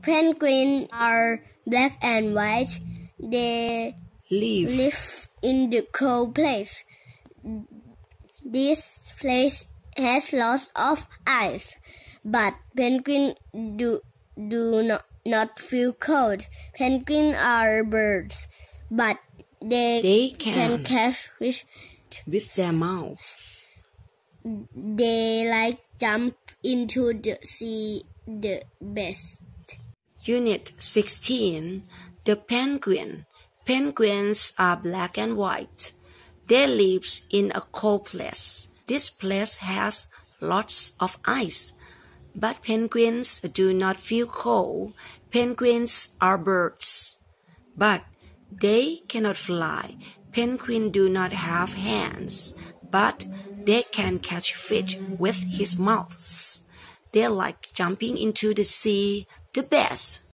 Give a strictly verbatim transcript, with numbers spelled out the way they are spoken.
Penguins are black and white. They live live in the cold place. This place has lots of ice, but penguins do, do not, not feel cold. Penguins are birds, but they, they can, can catch fish with their mouths. They like jump into the sea the best. Unit sixteen. The penguin. Penguins are black and white. They live in a cold place. This place has lots of ice, but penguins do not feel cold. Penguins are birds, but they cannot fly. Penguins do not have hands, but they can catch fish with his mouths. They like jumping into the sea the best.